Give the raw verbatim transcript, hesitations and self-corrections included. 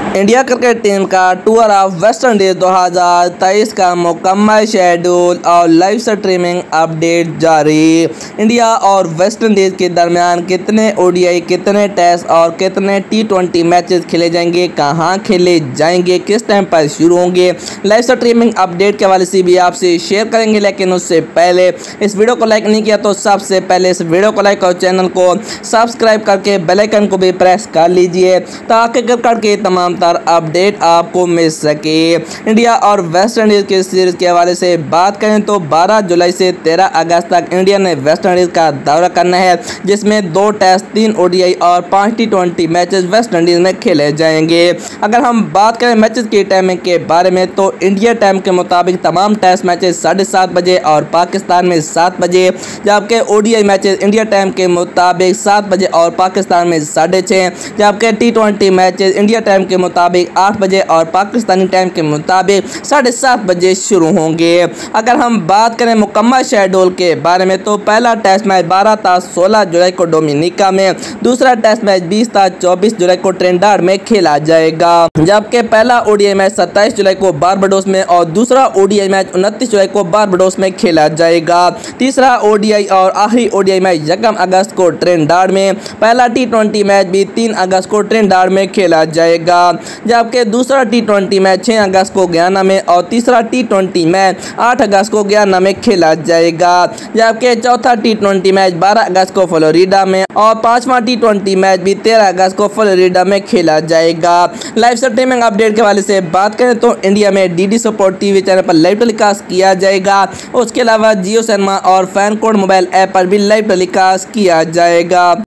India cricket team का tour of West Indies दो हज़ार तेईस का मुकम्मल शेड्यूल और लाइव स्ट्रीमिंग अपडेट जारी। इंडिया और वेस्ट इंडीज़ के दरमियान कितने ओडीआई, कितने टेस्ट और कितने टी ट्वेंटी मैचेस खेले जाएंगे, कहां खेले जाएंगे, किस टाइम पर शुरू होंगे, लाइव स्ट्रीमिंग अपडेट के हवाले से भी आपसे शेयर करेंगे। लेकिन उससे पहले इस वीडियो को लाइक नहीं किया तो सबसे पहले इस वीडियो को लाइक और चैनल को सब्सक्राइब करके बेल आइकन को भी प्रेस कर लीजिए ताकि क्रिकेट के तमाम अपडेट आपको मिल सके। इंडिया और वेस्ट इंडीज के सीरीज के हवाले से बात करें तो बारह जुलाई से तेरह अगस्त तक इंडिया ने वेस्ट इंडीज का दौरा करना है, जिसमें दो टेस्ट, तीन ओडीआई और पांच T twenty matches West Indies में खेले जाएंगे। अगर हम बात करें मैचेस की टाइमिंग के बारे में तो इंडिया टाइम के मुताबिक तमाम टेस्ट मैचेस साढ़े सात बजे और पाकिस्तान में सात बजे, जबकि ओडीआई मैचेस इंडिया टाइम के मुताबिक सात बजे और पाकिस्तान में साढ़े छः, जबकि T twenty matches India time के मुताबिक आठ बजे और पाकिस्तानी टाइम के मुताबिक साढ़े सात बजे शुरू होंगे। अगर हम बात करें मुकम्मल शेड्यूल के बारे में तो पहला टेस्ट मैच बारह था सोलह जुलाई को डोमिनिका में, दूसरा टेस्ट मैच बीस था चौबीस जुलाई को ट्रिनिडाड में खेला जाएगा, जबकि पहला ओडीआई मैच सत्ताईस जुलाई को बारबाडोस में और दूसरा ओडीआई मैच उनतीस जुलाई को बारबाडोस में खेला जाएगा। तीसरा ओडीआई और आखिरी ओडीआई मैच यकम अगस्त को ट्रिनिडाड में, पहला टी ट्वेंटी मैच भी तीन अगस्त को ट्रिनिडाड में खेला जाएगा, जबकि दूसरा टी ट्वेंटी मैच छह अगस्त को गयाना में और तीसरा टी ट्वेंटी मैच आठ अगस्त को गयाना में खेला जाएगा, जबकि चौथा टी ट्वेंटी मैच बारह अगस्त को फ्लोरिडा में और पांचवा टी ट्वेंटी मैच भी तेरह अगस्त को फ्लोरिडा में खेला जाएगा। लाइव स्ट्रीमिंग अपडेट के हवाले से बात करें तो इंडिया में डीडी स्पोर्ट टीवी चैनल पर लाइव टेलीकास्ट किया जाएगा। उसके अलावा जियो सिनेमा और फैन कोड मोबाइल ऐप पर भी लाइव टेलीकास्ट किया जाएगा।